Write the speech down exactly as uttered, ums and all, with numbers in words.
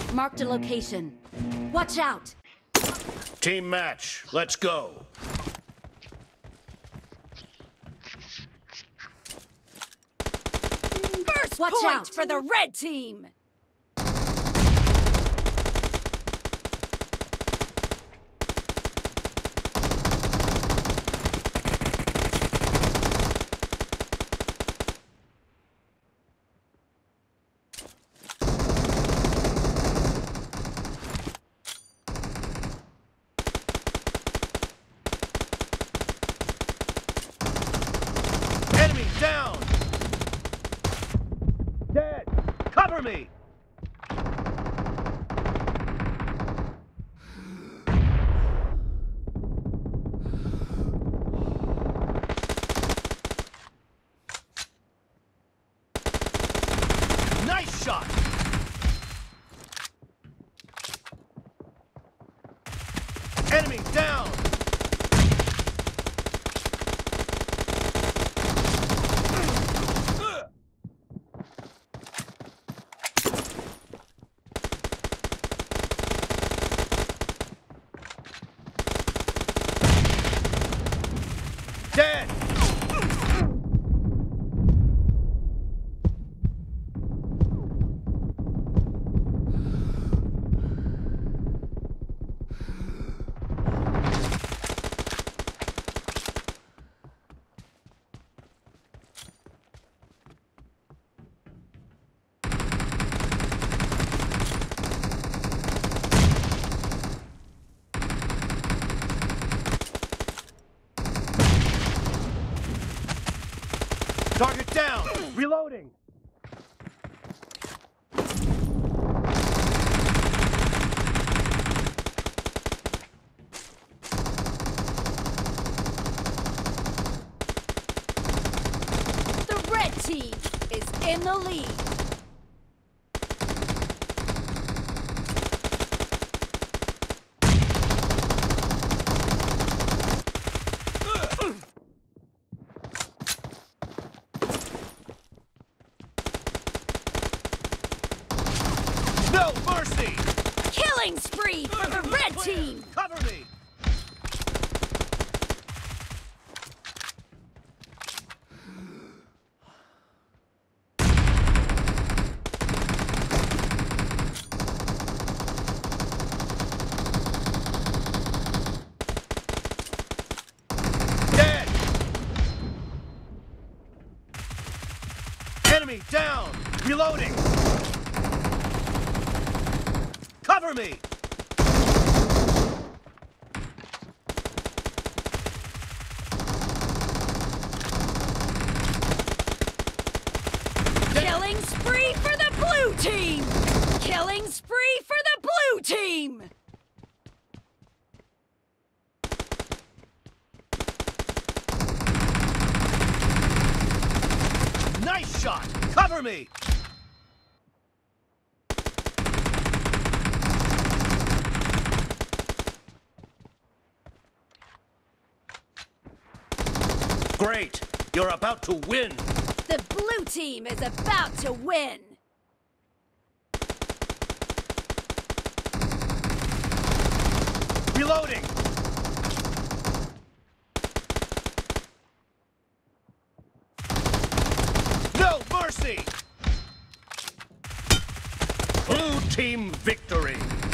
Marked a location. Watch out! Team match, let's go. First Watch point out. for the red team! Enemy down! Dead! Cover me! Nice shot! Enemy down! Dead! Target down! Reloading! The red team is in the lead. No mercy! Killing spree for the red team! Cover me! Dead! Enemy down! Reloading! Cover me! Killing spree for the blue team! Killing spree for the blue team! Nice shot! Cover me! Great! You're about to win! The blue team is about to win! Reloading! No mercy! Blue team victory!